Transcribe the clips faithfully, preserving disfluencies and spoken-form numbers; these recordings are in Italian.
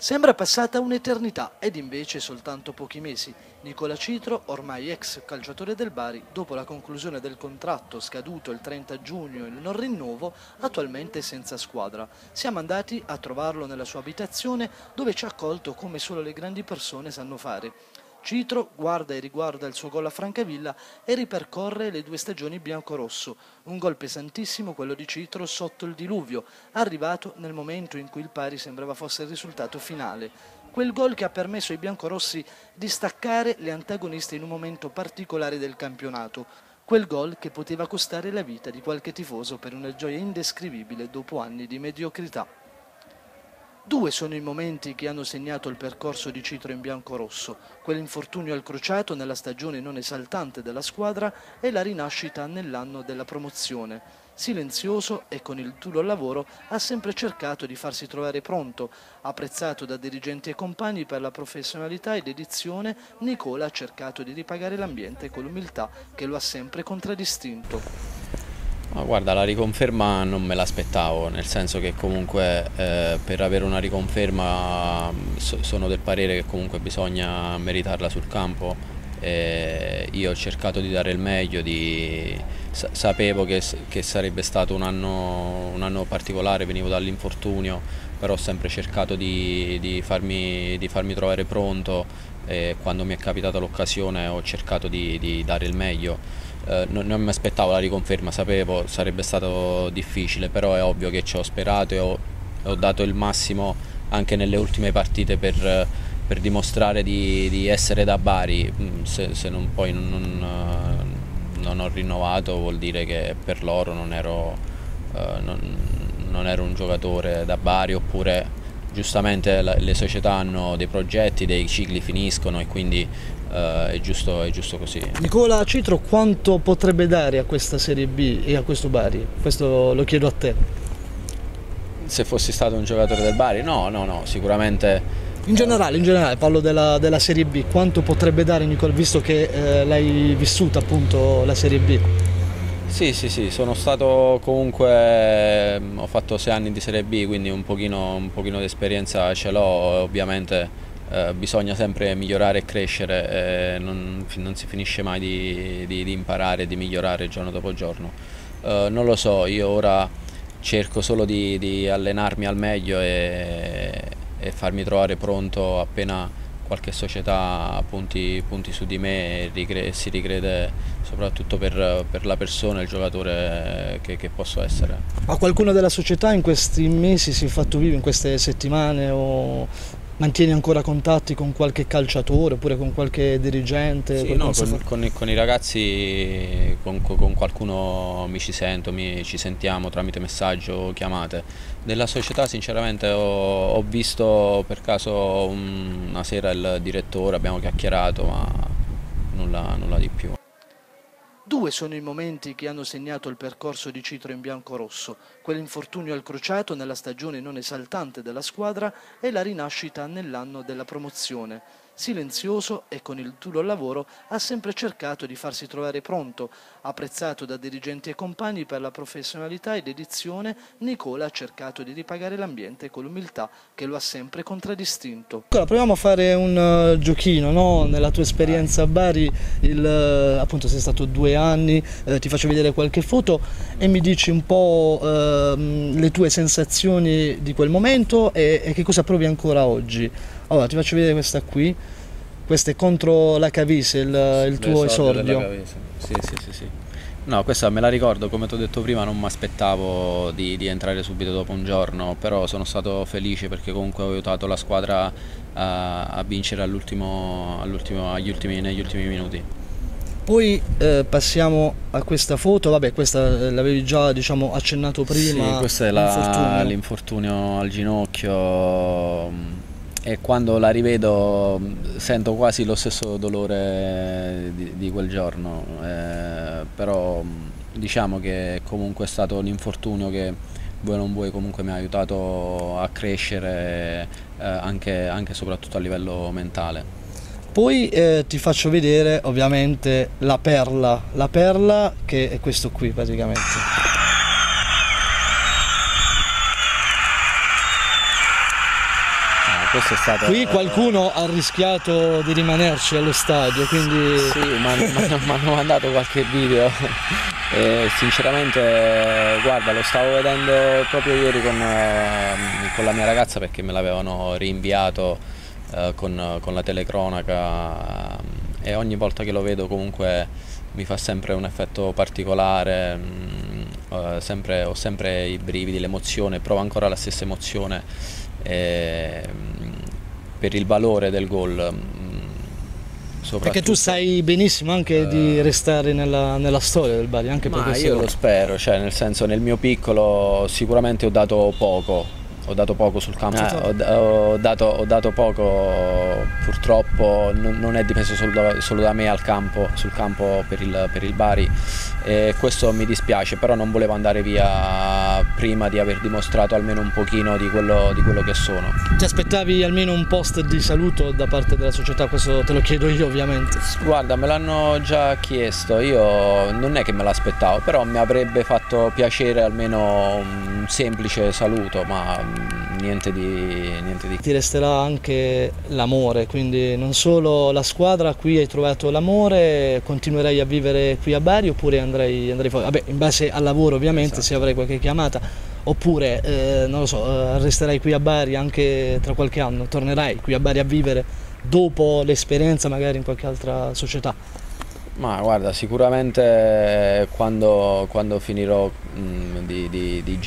Sembra passata un'eternità ed invece soltanto pochi mesi. Nicola Citro, ormai ex calciatore del Bari, dopo la conclusione del contratto scaduto il trenta giugno e il non rinnovo, attualmente senza squadra. Siamo andati a trovarlo nella sua abitazione dove ci ha accolto come solo le grandi persone sanno fare. Citro guarda e riguarda il suo gol a Francavilla e ripercorre le due stagioni biancorosso. Un gol pesantissimo quello di Citro sotto il diluvio, arrivato nel momento in cui il pari sembrava fosse il risultato finale. Quel gol che ha permesso ai biancorossi di staccare le antagoniste in un momento particolare del campionato. Quel gol che poteva costare la vita di qualche tifoso per una gioia indescrivibile dopo anni di mediocrità. Due sono i momenti che hanno segnato il percorso di Citro in biancorosso, quell'infortunio al crociato nella stagione non esaltante della squadra e la rinascita nell'anno della promozione. Silenzioso e con il duro lavoro ha sempre cercato di farsi trovare pronto. Apprezzato da dirigenti e compagni per la professionalità e dedizione, Nicola ha cercato di ripagare l'ambiente con l'umiltà che lo ha sempre contraddistinto. Ma guarda, la riconferma non me l'aspettavo, nel senso che comunque eh, per avere una riconferma so, sono del parere che comunque bisogna meritarla sul campo. E io ho cercato di dare il meglio, di, sa, sapevo che, che sarebbe stato un anno, un anno particolare, venivo dall'infortunio, però ho sempre cercato di, di, farmi, di farmi trovare pronto e quando mi è capitata l'occasione ho cercato di, di dare il meglio. Eh, non, non mi aspettavo la riconferma, sapevo sarebbe stato difficile, però è ovvio che ci ho sperato e ho, ho dato il massimo anche nelle ultime partite per, per dimostrare di, di essere da Bari. Se, se non, poi non, non ho rinnovato vuol dire che per loro non ero, eh, non, non ero un giocatore da Bari, oppure giustamente le società hanno dei progetti, dei cicli finiscono e quindi uh, è, giusto, è giusto così. Nicola Citro quanto potrebbe dare a questa Serie B e a questo Bari? Questo lo chiedo a te. Se fossi stato un giocatore del Bari? No, no, no, sicuramente. In generale, in generale parlo della, della Serie B, quanto potrebbe dare Nicola, visto che eh, l'hai vissuta appunto la Serie B? Sì, sì, sì, sono stato comunque, ho fatto sei anni di Serie B, quindi un pochino, un pochino di esperienza ce l'ho. Ovviamente eh, bisogna sempre migliorare e crescere, eh, non, non si finisce mai di, di, di imparare e di migliorare giorno dopo giorno. Eh, non lo so, io ora cerco solo di, di allenarmi al meglio e, e farmi trovare pronto appena qualche società punti, punti su di me e ricre si ricrede soprattutto per, per la persona, il giocatore che, che posso essere. Ma qualcuno della società in questi mesi si è fatto vivo, in queste settimane, o mantieni ancora contatti con qualche calciatore oppure con qualche dirigente? Sì, no, con, con, con i ragazzi, con, con qualcuno mi ci sento, mi, ci sentiamo tramite messaggio o chiamate. Della società sinceramente ho, ho visto per caso un, una sera il direttore, abbiamo chiacchierato, ma nulla, nulla di più. Due sono i momenti che hanno segnato il percorso di Citro in biancorosso, quell'infortunio al crociato nella stagione non esaltante della squadra e la rinascita nell'anno della promozione. Silenzioso e con il duro lavoro ha sempre cercato di farsi trovare pronto. Apprezzato da dirigenti e compagni per la professionalità e dedizione, Nicola ha cercato di ripagare l'ambiente con l'umiltà che lo ha sempre contraddistinto. Allora, proviamo a fare un uh, giochino, no? Nella tua esperienza a Bari, il, uh, appunto sei stato due anni, eh, ti faccio vedere qualche foto e mi dici un po' uh, le tue sensazioni di quel momento e, e che cosa provi ancora oggi. Allora, ti faccio vedere questa qui, questa è contro la Cavise, il, il tuo esordio. Sì, sì, sì, sì. No, questa me la ricordo, come ti ho detto prima non mi aspettavo di, di entrare subito dopo un giorno, però sono stato felice perché comunque ho aiutato la squadra a, a vincere all'ultimo, all'ultimo, agli ultimi, negli ultimi minuti. Poi eh, passiamo a questa foto, vabbè questa l'avevi già diciamo accennato prima. Sì, questo è l'infortunio al ginocchio e quando la rivedo sento quasi lo stesso dolore di, di quel giorno, eh, però diciamo che comunque è stato un infortunio che vuoi non vuoi comunque mi ha aiutato a crescere eh, anche, anche e soprattutto a livello mentale. Poi eh, ti faccio vedere ovviamente la perla, la perla che è questo qui praticamente. questo è stato... Qui qualcuno ha rischiato di rimanerci allo stadio, quindi... Sì, mi hanno mandato qualche video e sinceramente, guarda, lo stavo vedendo proprio ieri con, con la mia ragazza perché me l'avevano rinviato eh, con, con la telecronaca e ogni volta che lo vedo comunque mi fa sempre un effetto particolare, mh, sempre, ho sempre i brividi, l'emozione, provo ancora la stessa emozione eh, per il valore del gol. Perché tu sai benissimo anche uh, di restare nella, nella storia del Bari, anche per ma questo. Io lo spero, cioè nel senso, nel mio piccolo sicuramente ho dato poco. Ho dato poco sul campo, eh, ho, ho, dato, ho dato poco, purtroppo non, non è dipeso solo da, solo da me al campo, sul campo per il, per il Bari e questo mi dispiace, però non volevo andare via prima di aver dimostrato almeno un pochino di quello, di quello che sono. Ti aspettavi almeno un post di saluto da parte della società? Questo te lo chiedo io ovviamente. Guarda, me l'hanno già chiesto, io non è che me l'aspettavo, però mi avrebbe fatto piacere almeno un semplice saluto, ma niente di, niente di... Ti resterà anche l'amore, quindi non solo la squadra, qui hai trovato l'amore, continuerai a vivere qui a Bari oppure andrei, andrei fuori? Vabbè, in base al lavoro ovviamente, esatto. Se avrai qualche chiamata, oppure eh, non lo so, eh, resterai qui a Bari anche tra qualche anno, tornerai qui a Bari a vivere dopo l'esperienza magari in qualche altra società? Ma guarda, sicuramente quando, quando finirò mh, di, di, di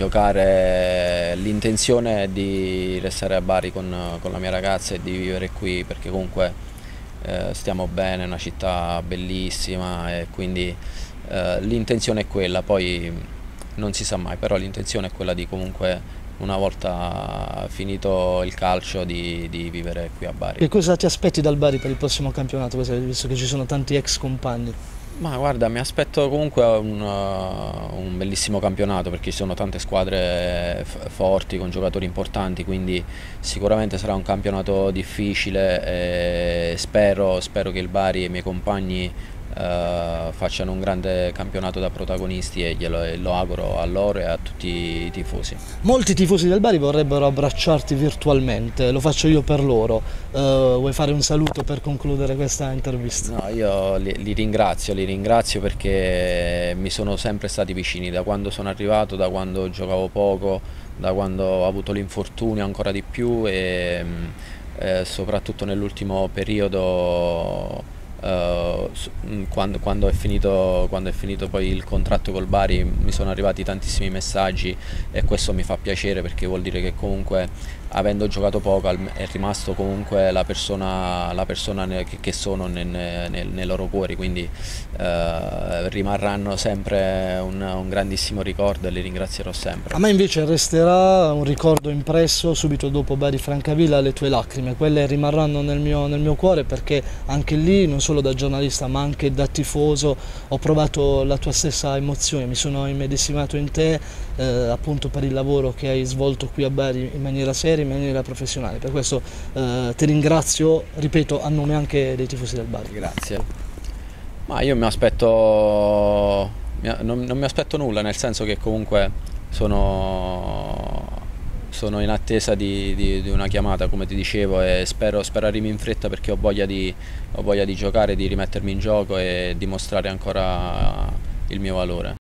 giocare l'intenzione è di restare a Bari con, con la mia ragazza e di vivere qui perché comunque eh, stiamo bene, è una città bellissima e quindi eh, l'intenzione è quella, poi non si sa mai, però l'intenzione è quella di comunque una volta finito il calcio di, di vivere qui a Bari. Che cosa ti aspetti dal Bari per il prossimo campionato, visto che ci sono tanti ex compagni? Ma guarda, mi aspetto comunque un, uh, un bellissimo campionato perché ci sono tante squadre forti con giocatori importanti, quindi sicuramente sarà un campionato difficile e spero, spero che il Bari e i miei compagni Uh, facciano un grande campionato da protagonisti e glielo, e lo auguro a loro e a tutti i tifosi. Molti tifosi del Bari vorrebbero abbracciarti virtualmente, lo faccio io per loro. Uh, vuoi fare un saluto per concludere questa intervista? No, io li, li ringrazio, li ringrazio perché mi sono sempre stati vicini da quando sono arrivato, da quando giocavo poco, da quando ho avuto l'infortunio ancora di più e eh, soprattutto nell'ultimo periodo. Uh, quando, quando, è finito, quando è finito poi il contratto col Bari mi sono arrivati tantissimi messaggi e questo mi fa piacere perché vuol dire che comunque avendo giocato poco è rimasto comunque la persona, la persona che, che sono nel, nel, nei loro cuori, quindi uh, rimarranno sempre un, un grandissimo ricordo e li ringrazierò sempre. A me invece resterà un ricordo impresso subito dopo Bari Francavilla, le tue lacrime, quelle rimarranno nel mio, nel mio cuore perché anche lì non solo da giornalista ma anche da tifoso ho provato la tua stessa emozione, mi sono immedesimato in te eh, appunto per il lavoro che hai svolto qui a Bari in maniera seria, in maniera professionale, per questo eh, ti ringrazio, ripeto, a nome anche dei tifosi del Bari. Grazie. Ma io mi aspetto, non, non mi aspetto nulla, nel senso che comunque sono Sono in attesa di, di, di una chiamata, come ti dicevo, e spero, spero arrivi in fretta perché ho voglia, di, ho voglia di giocare, di rimettermi in gioco e dimostrare ancora il mio valore.